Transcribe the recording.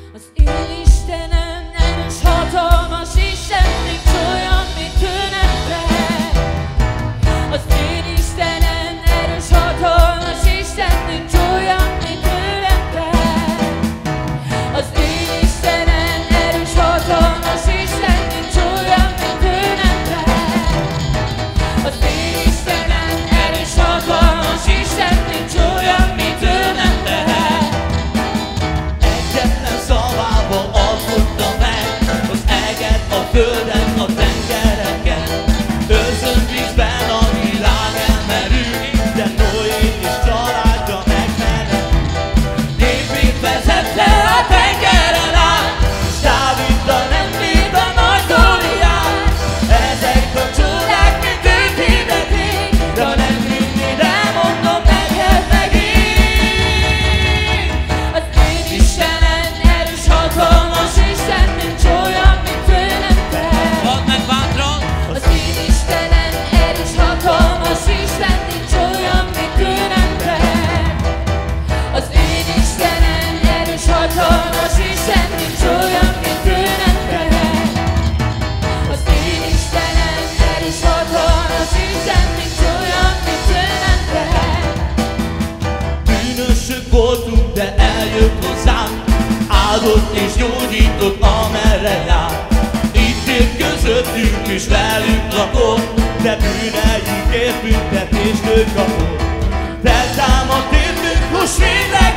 Az én Istenem erős, hatalmas Isten, nincs olyan, mint ő nem tehet. Az én Istenem erős, hatalmas Isten, nincs olyan, mint ő nem tehet. Az én Istenem erős, hatalmas Isten, nincs olyan, mint ő nem tehet. Az én Istenem erős, hatalmas Isten, nincs olyan, mint ő nem tehet. Egyetlen szavával alkotta meg az eget, a földet, a tengereket. Őrzött vízben a világ elmerül, de Noé és családja megmenekül. Népét vezette a tengeren át, s Dáviddal nem bírt a nagy Góliát. Ezek a csodák, mint őt hirdetik, de ha nem hinnéd, elmondom neked megint. Az én Istenem erős, hatalmas Isten, nincs olyan, mint ő nem tehet. Mondd meg bátran! Az én Istenem erős, hatalmas Isten, nincs olyan, mint ő nem tehet. Az én Istenem erős, hatalmas Isten, nincs olyan, mint ő nem tehet. Az én Istenem erős, hatalmas Isten, nincs olyan, mint ő nem tehet. Bűnösök voltunk, de eljött hozzánk, áldott és gyógyított, amerre jár. Itt élt közöttünk és velünk lakott, de bűneinkért büntetést ő kapott. Feltámadt értünk, most minden